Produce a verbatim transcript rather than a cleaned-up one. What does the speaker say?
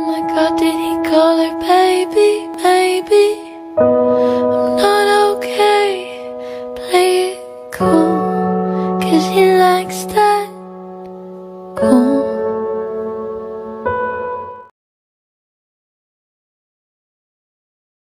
my God, did he call her baby? Maybe I'm not okay. Play it cool, 'cause he likes that.